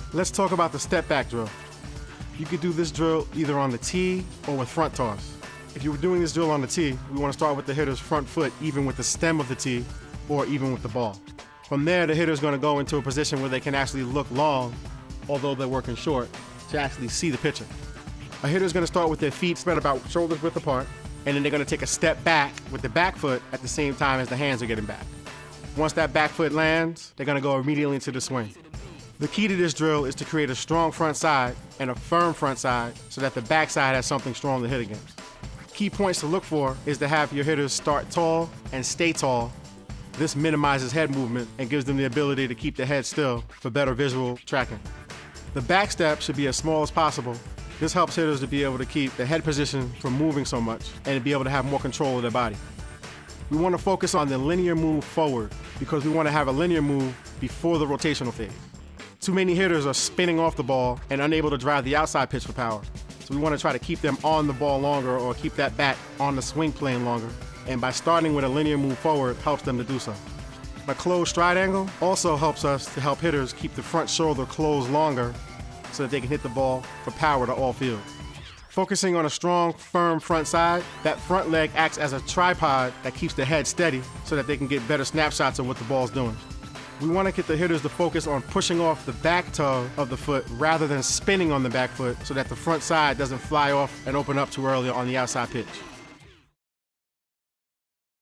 Let's talk about the step back drill. You could do this drill either on the tee or with front toss. If you were doing this drill on the tee, we want to start with the hitter's front foot, even with the stem of the tee, or even with the ball. From there, the hitter's going to go into a position where they can actually look long, although they're working short, to actually see the pitcher. A hitter's going to start with their feet spread about shoulders width apart, and then they're going to take a step back with the back foot at the same time as the hands are getting back. Once that back foot lands, they're going to go immediately into the swing. The key to this drill is to create a strong front side and a firm front side so that the back side has something strong to hit against. Key points to look for is to have your hitters start tall and stay tall. This minimizes head movement and gives them the ability to keep the head still for better visual tracking. The back step should be as small as possible. This helps hitters to be able to keep the head position from moving so much and to be able to have more control of their body. We want to focus on the linear move forward because we want to have a linear move before the rotational phase. Too many hitters are spinning off the ball and unable to drive the outside pitch for power. So we want to try to keep them on the ball longer or keep that bat on the swing plane longer. And by starting with a linear move forward helps them to do so. A closed stride angle also helps us to help hitters keep the front shoulder closed longer so that they can hit the ball for power to all field. Focusing on a strong, firm front side, that front leg acts as a tripod that keeps the head steady so that they can get better snapshots of what the ball's doing. We want to get the hitters to focus on pushing off the back toe of the foot rather than spinning on the back foot so that the front side doesn't fly off and open up too early on the outside pitch.